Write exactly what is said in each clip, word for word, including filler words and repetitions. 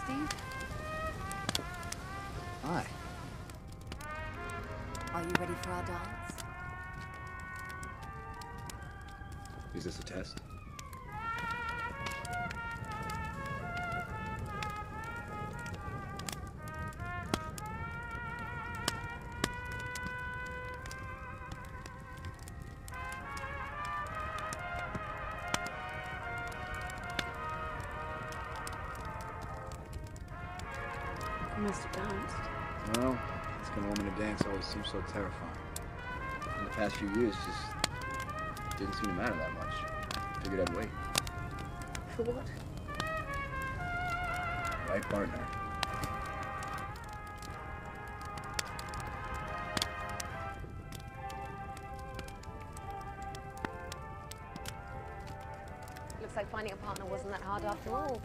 Steve. Hi. Are you ready for our dance? Is this a test? You must have danced. Well, asking a woman to dance always seems so terrifying. In the past few years, just didn't seem to matter that much. Figured I'd wait. For what? Right partner. Looks like finding a partner wasn't that hard after all.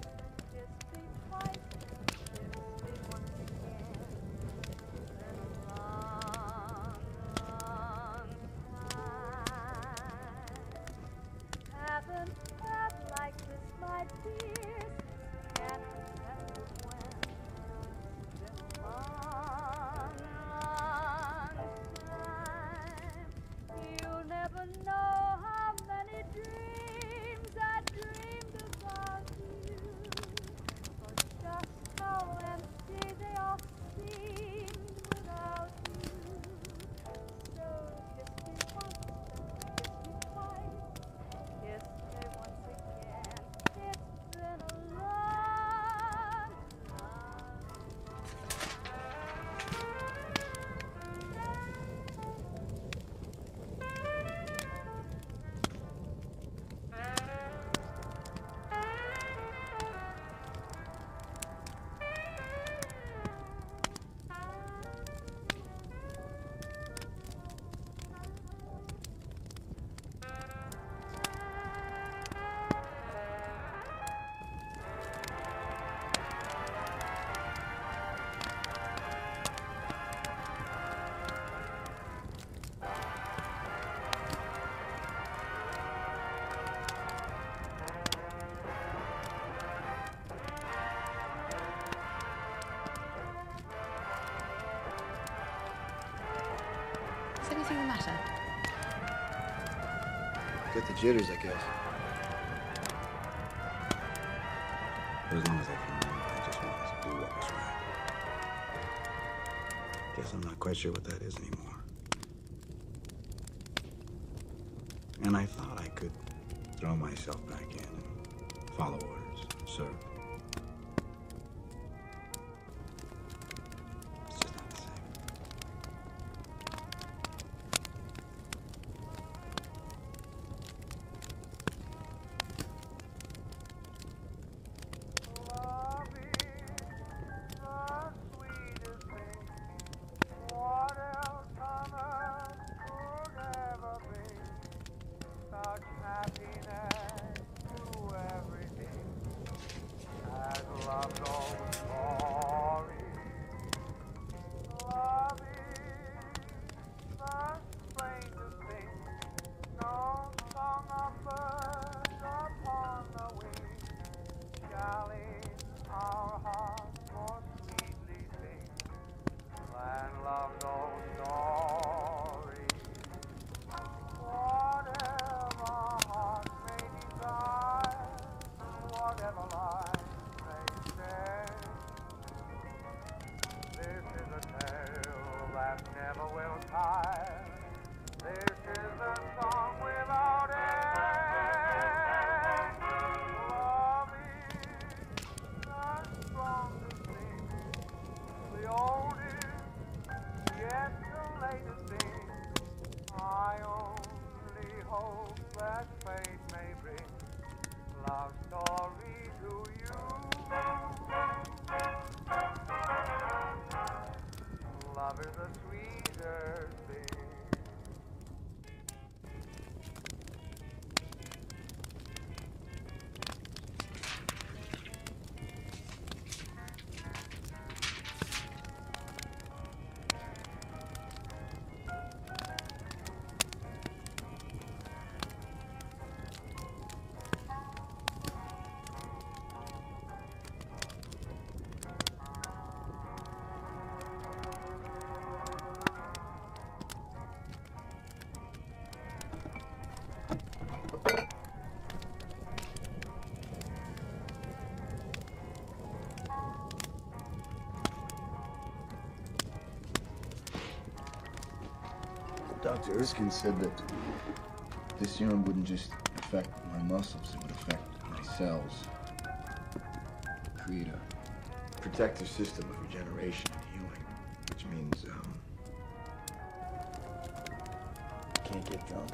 Is anything the matter? Get the jitters, I guess. But as long as I can remember, I just want us to do what was right. Guess I'm not quite sure what that is anymore. And I thought I could throw myself back in and follow orders, serve. It's just not the same. Doctor Erskine said that this serum wouldn't just affect my muscles, it would affect my cells. Create a protective system of regeneration and healing, which means, um, I can't get drunk.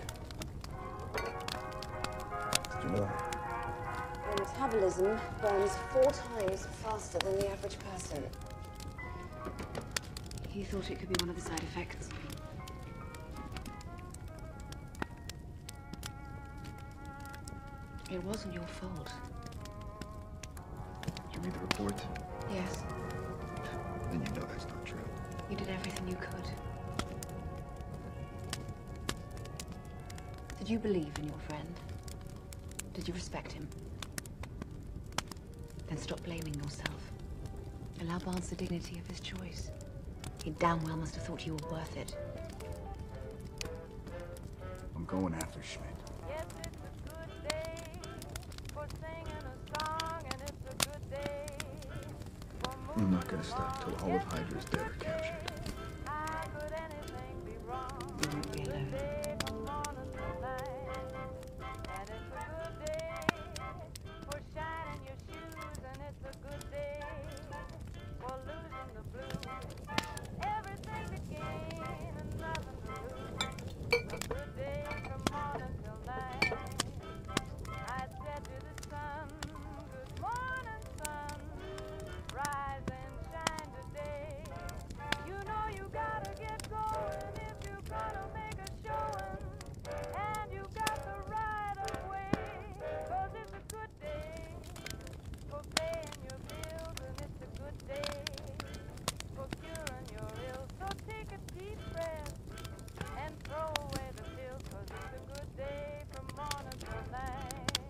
Do you know that? Your metabolism burns four times faster than the average person. You thought it could be one of the side effects. It wasn't your fault. Did you read the report? Yes. Then you know that's not true. You did everything you could. Did you believe in your friend? Did you respect him? Then stop blaming yourself. Allow Barnes the dignity of his choice. He damn well must have thought you were worth it. I'm going after Schmidt. Yes, it's a good day for singing a song, and it's a good day for moving. I'm not gonna stop till all of Hydra's dead or captured. How could anything be wrong? You won't be alone. Day from morning till night, and it's a good day for shining your shoes, and it's a good day for losing the blues. Everything to gain and nothing to lose. A good day from morning till night. I said to the sun, good morning, sun. Rise and shine today. You know you gotta get going if you gonna make a showing. And you got the right of way. 'Cause it's a good day for paying your bills, and it's a good day for curing your ills. So take a deep breath and throw away the pills, 'cause it's a good day from morning till night.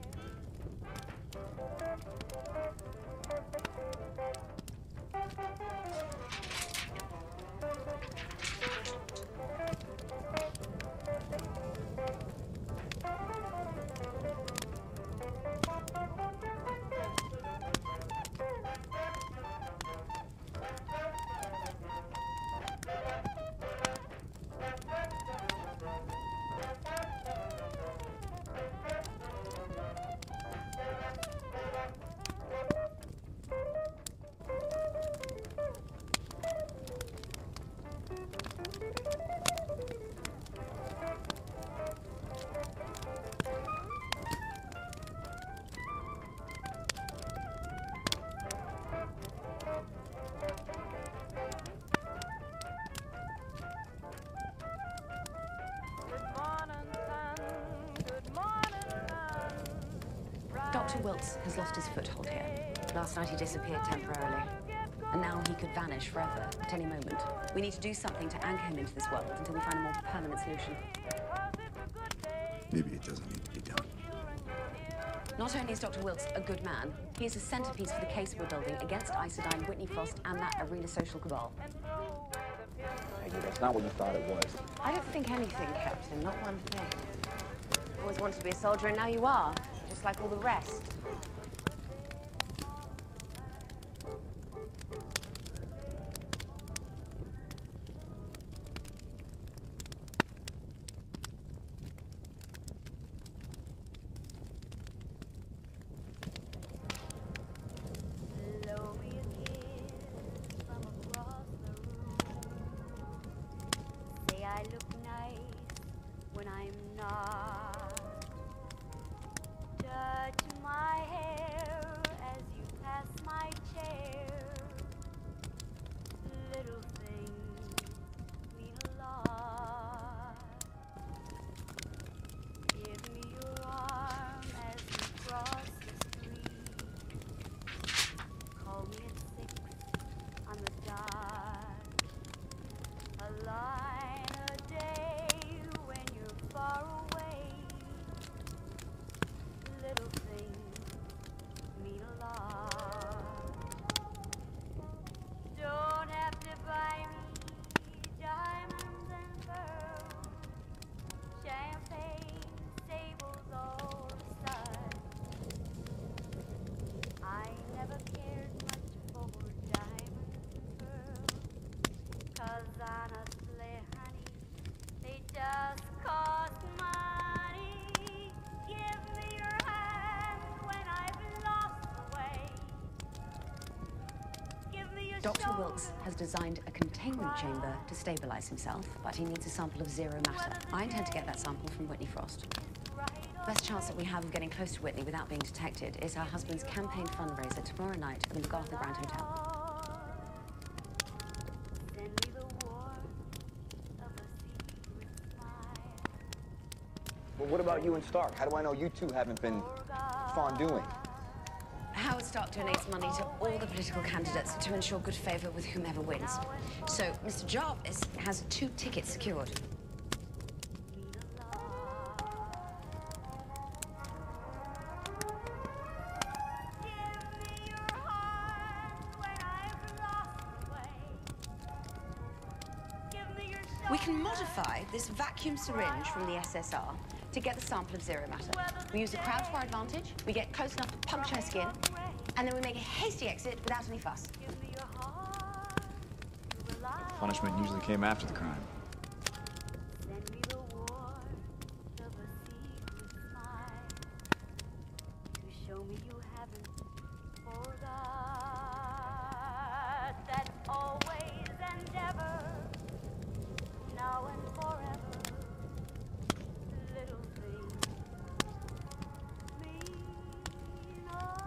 Doctor Wilkes has lost his foothold here. Last night he disappeared temporarily. And now he could vanish forever, at any moment. We need to do something to anchor him into this world until we find a more permanent solution. Maybe it doesn't need to be done. Not only is Doctor Wilkes a good man, he is a centerpiece for the case we're building against Isodyne, Whitney Frost, and that arena social cabal. Peggy, that's not what you thought it was. I don't think anything, Captain, not one thing. Always wanted to be a soldier, and now you are, just like all the rest. I look nice when I'm not. Touch my hair as you pass my chair. Little things mean a lot. Give me your arm as you cross the street. Call me at six on the dot. A line a day when you're far away. Little things mean a lot. Don't have to buy me diamonds and pearls, champagne, stables all aside. I never cared much for diamonds and pearls, 'cause honestly, honey, they just cost money. Give me your hand when I've lost the way. Give me your Doctor shoulder. Wilkes has designed a containment chamber to stabilize himself, but he needs a sample of zero matter. I intend to get that sample from Whitney Frost. Best chance that we have of getting close to Whitney without being detected is her husband's campaign fundraiser tomorrow night at the MacArthur Grand Hotel. Send me the warmth of a secret smile. Well, what about you and Stark? How do I know you two haven't been fondue-ing? Howard Stark donates money to all the political candidates to ensure good favor with whomever wins. So, Mister Jarvis has two tickets secured. We can modify this vacuum syringe from the S S R to get the sample of zero matter. We use the crowd to our advantage, we get close enough to puncture her skin, and then we make a hasty exit without any fuss. Punishment usually came after the crime. Send me the warmth of a secret smile to show me you haven't forgot. That's always and ever, now and forever. Little things mean a lot.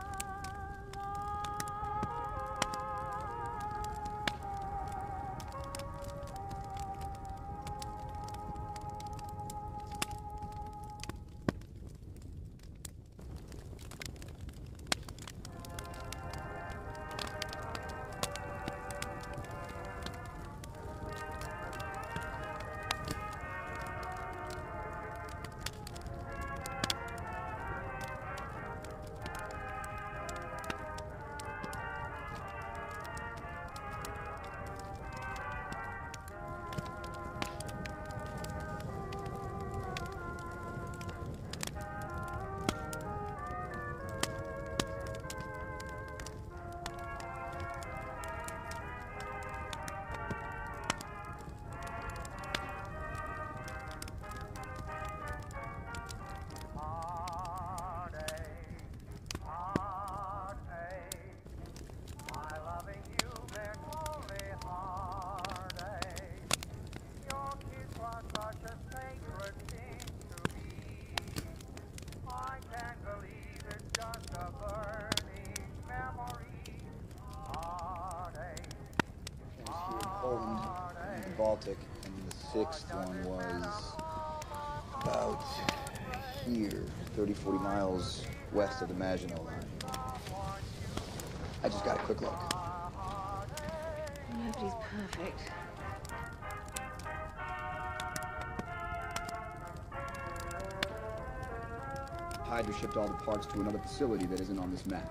Baltic, and the sixth one was about here, thirty, forty miles west of the Maginot Line. I just got a quick look. Nobody's perfect. Hydra shipped all the parts to another facility that isn't on this map.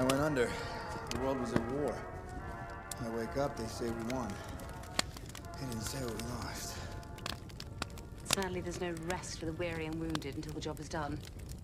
I went under. The world was at war. I wake up, they say we won. They didn't say what we lost. Sadly, there's no rest for the weary and wounded until the job is done.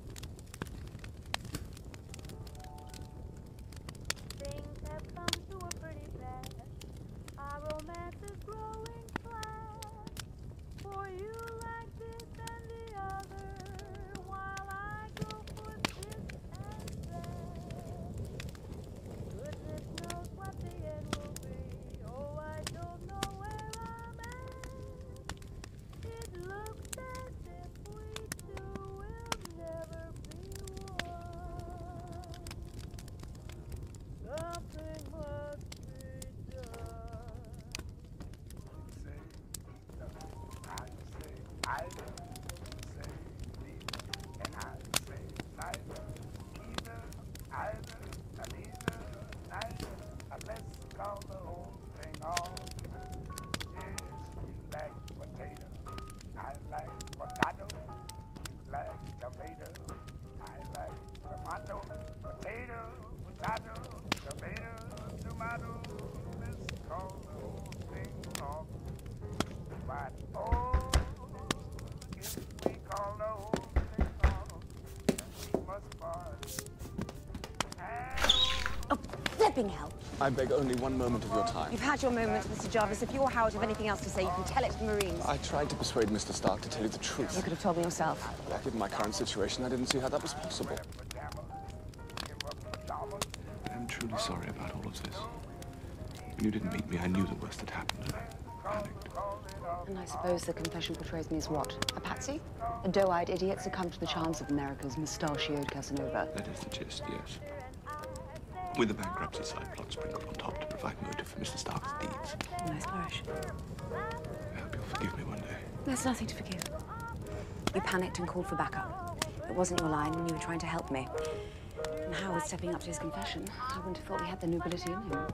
Things have come to a pretty pass. Our romance is growing fast. For you like this and the other, while I go for this and that. Goodness knows what the end will be. Oh, I don't know where I'm at. It looks as if we two will never be one. Something must be done. Flipping hell. I beg only one moment of your time. You've had your moment, Mister Jarvis. If you're Howard have anything else to say, you can tell it to the Marines. I tried to persuade Mister Stark to tell you the truth. You could have told me yourself. Given my current situation, I didn't see how that was possible. I'm truly sorry about all of this. When you didn't meet me, I knew the worst had happened, and I panicked. And I suppose the confession portrays me as what? A patsy? A doe-eyed idiot succumbed to the charms of America's mustachioed Casanova. That is the gist, yes. With the bankruptcy side plot sprinkled on top to provide motive for Mister Stark's deeds. Nice flourish. I hope you'll forgive me one day. There's nothing to forgive. You panicked and called for backup. It wasn't your line, and you were trying to help me. And Howard stepping up to his confession, I wouldn't have thought he had the nobility in him.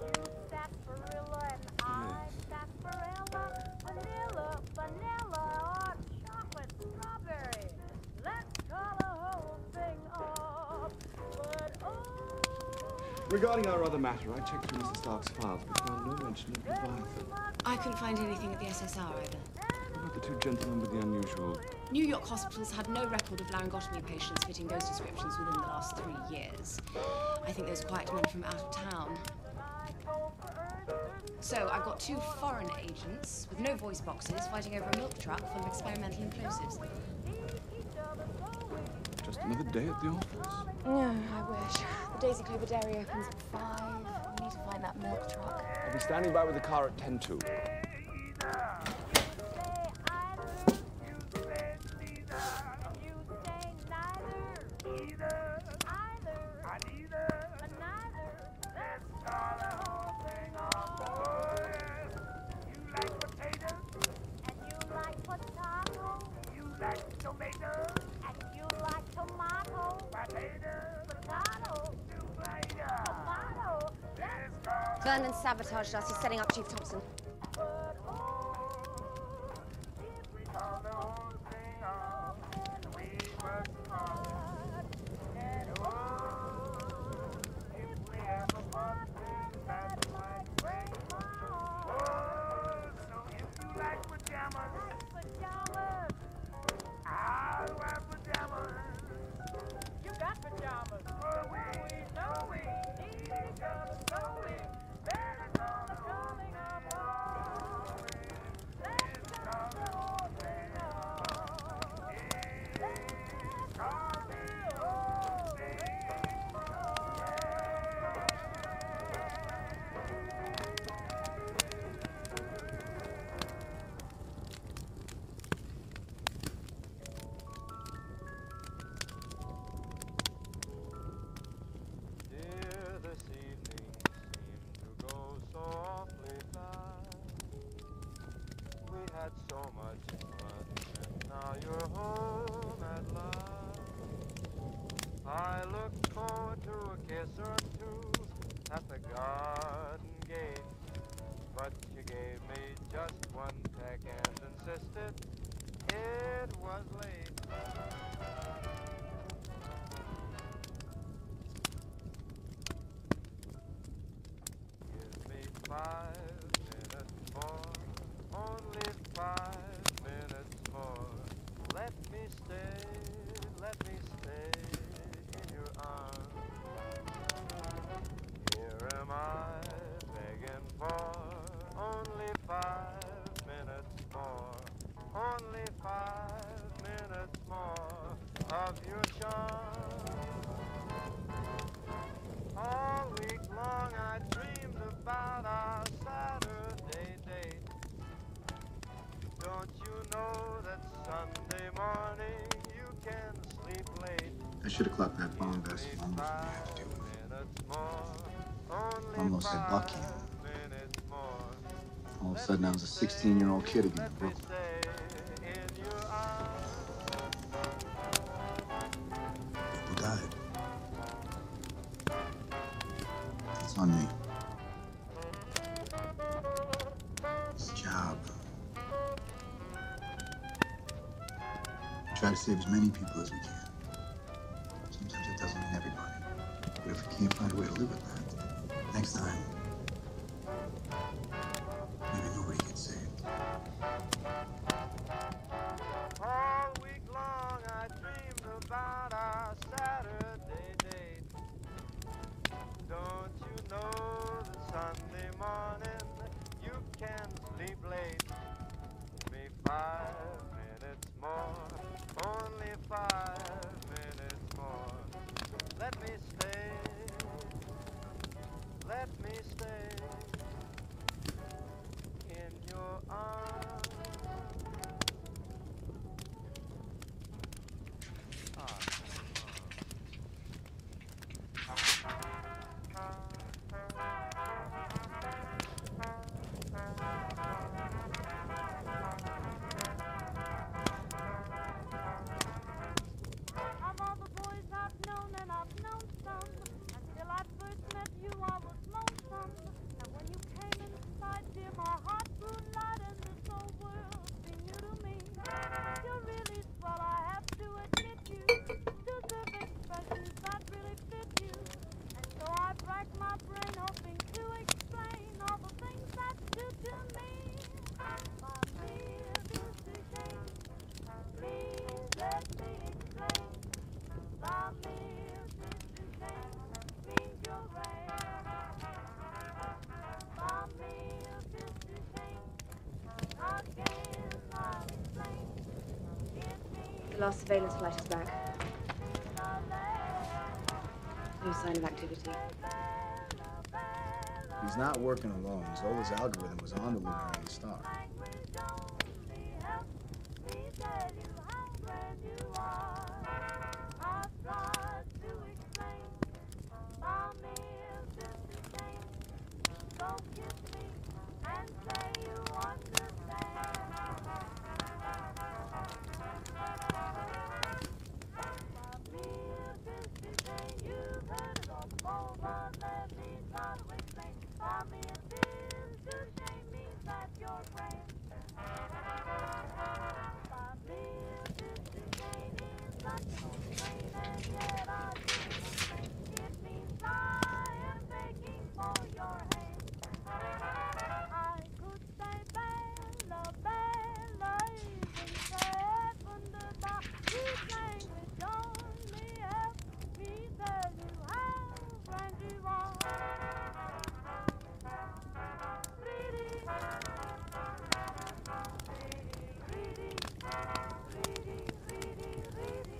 Regarding our other matter, I checked through Mister Stark's files, but found no mention of Leviathan. I couldn't find anything at the S S R either. What about the two gentlemen with the unusual? New York hospitals had no record of laryngotomy patients fitting those descriptions within the last three years. I think those quiet men from out of town. So I've got two foreign agents with no voice boxes fighting over a milk truck full of experimental implosives. Just another day at the office. No, I wish. The Daisy Clover Dairy opens at five. We need to find that milk truck. I'll be standing by with the car at ten to. Vernon sabotaged us. He's setting up Chief Thompson. So much fun, and now you're home at last. I look forward to a kiss or two at the garden gate, but you gave me just one peck and insisted it was late. I begging for? Only five minutes more, only five minutes more of your charm. All week long I dreamed about our Saturday date. Don't you know that Sunday morning you can sleep late? I should have clocked that bomb vest long before we had to deal with it. Almost had Bucky. All of a sudden, I was a sixteen-year-old kid again in Brooklyn. Who died? It's on me. It's a job. Try to save as many people as we can. Sometimes it doesn't mean everybody. But if we can't find a way to live with that, next time, maybe nobody gets saved. All week long I dreamed about our Saturday date. Don't you know that Sunday morning you can sleep late? Me five minutes more, only five minutes more. Let me stay, let me stay in your arms. Of all the boys I've known, and I've known some, until I first met you I was lonesome. And when you came inside, dear, my heart grew light and this whole world seemed new to me. You're really swell, I have to admit you deserve expressions that really fit you. And so I rack my brain hoping to explain all the things that you do to me. My dear, this is shame. Please let me explain. My mere shame means you're right. My mere shame again I'll explain. It means The last surveillance flight is back. No sign of activity. He's not working alone. Zola's algorithm was on the lunar and star. language only helps me tell you how grand you are. I've tried to explain my mere shame. So kiss me and say you understand. My mere shame, you've heard it all before, but let me try to explain. My mere shame means that you're grand. My mere shame is such an old strain, and yet I didn't complain. It means I am begging for your hand. I could say Bella, Bella, even seven to die. This language only helps me tell you how grand you are. Reedy, reedy, reedy, reedy, reedy.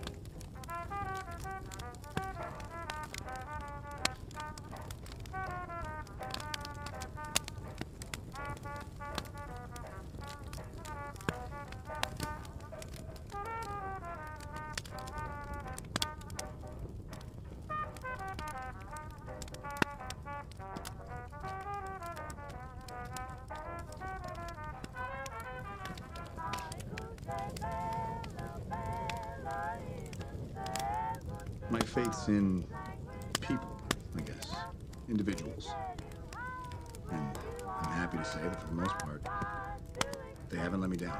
My faith's in people, I guess. Individuals. And I'm happy to say that for the most part, they haven't let me down.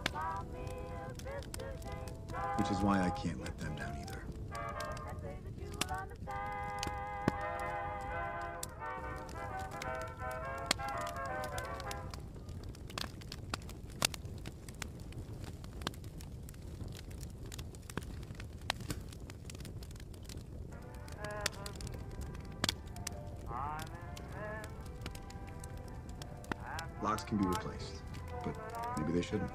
Which is why I can't let them down either. I'm in Locks can be replaced, but maybe they shouldn't.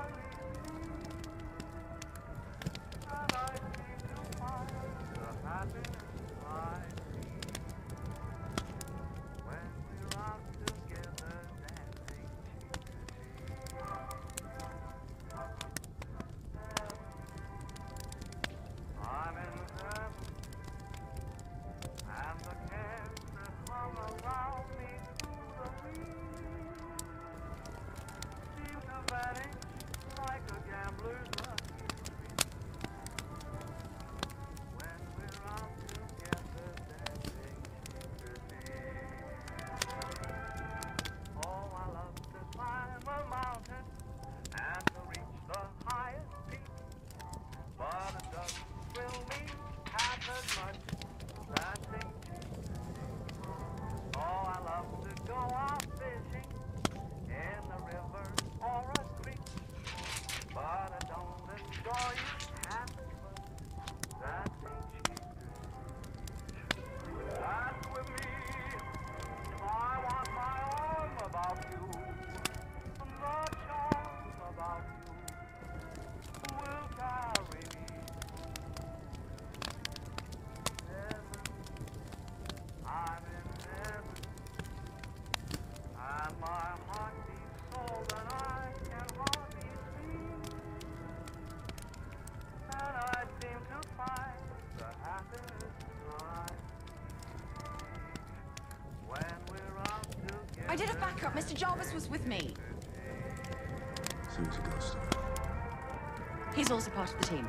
I did a backup. Mister Jarvis was with me. So he's a ghost story. He's also part of the team.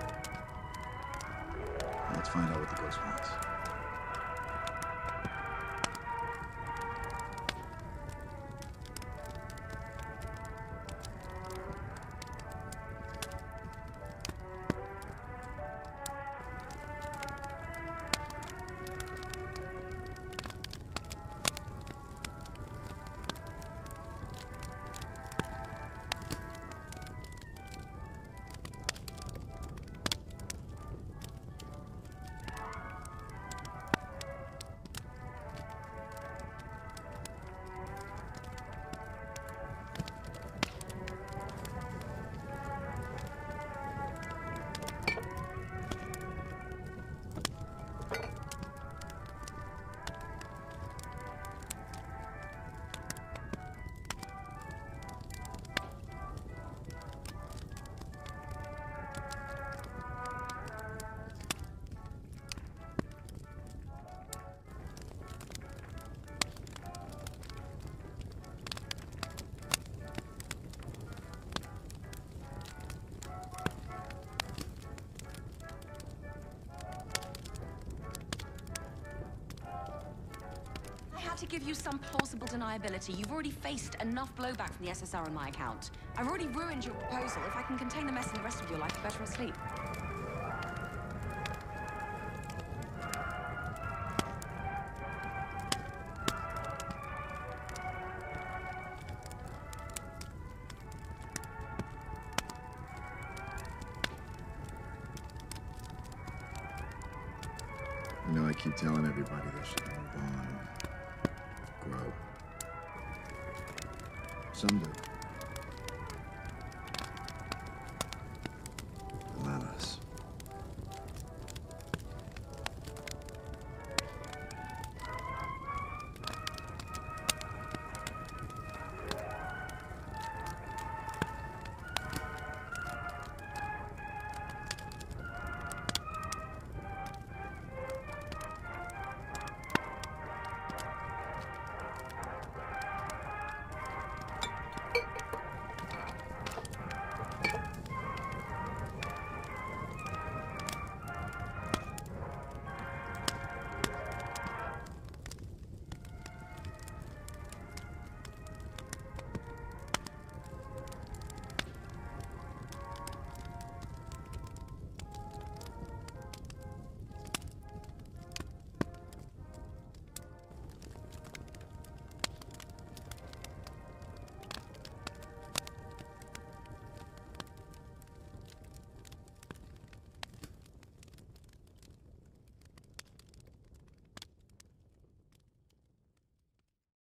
Let's find out what the ghost wants. To give you some plausible deniability. You've already faced enough blowback from the S S R on my account. I've already ruined your proposal. If I can contain the mess in the rest of your life, you're better asleep. You know, I keep telling everybody they should move on. Grow. Some do.